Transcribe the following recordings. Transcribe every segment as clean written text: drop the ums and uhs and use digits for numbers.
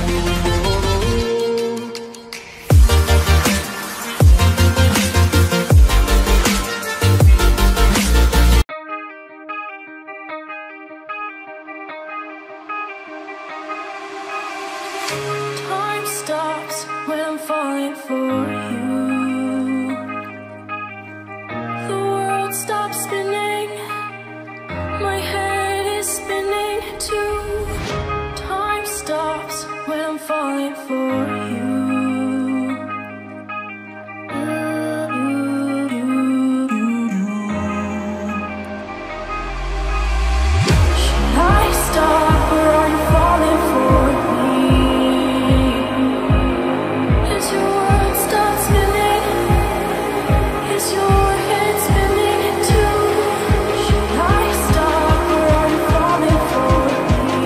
Time stops when I'm falling for you. The world stops spinning, my head is spinning too. Time stops when I'm falling for you. Should I stop or are you falling for me? Is your world stop spinning? Is your head spinning too? Should I stop or are you falling for me?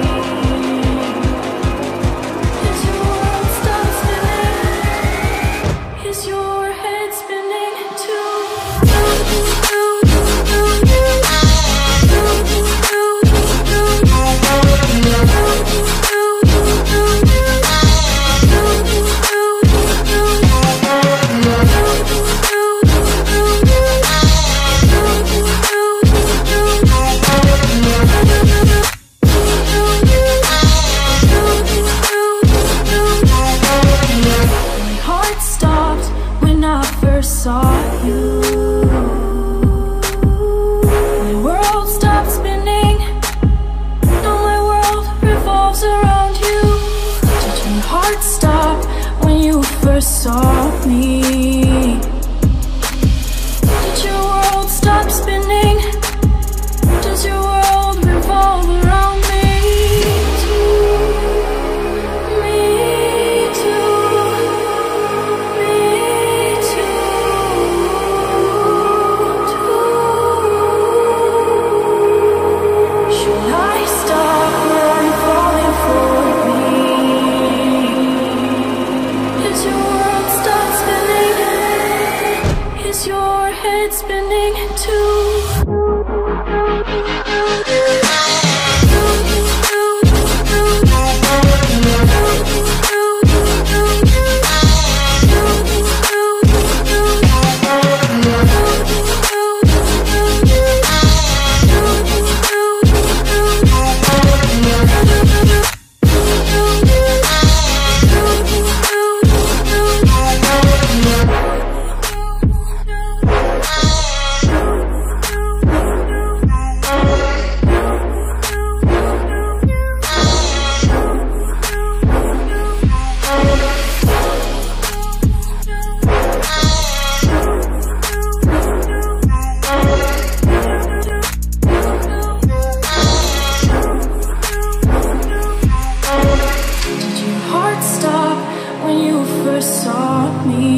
Is your world stop spinning? Is your head spinning too? My heart stopped when I first saw you. My world stopped spinning. Now my world revolves around you. Did your heart stop when you first saw me? Did your world stop spinning? Does your world revolve around me? Me too. Me too. Should I stop or are you falling for me? Is your world stop spinning? Is your head spinning too? Did your heart stop when you first saw me?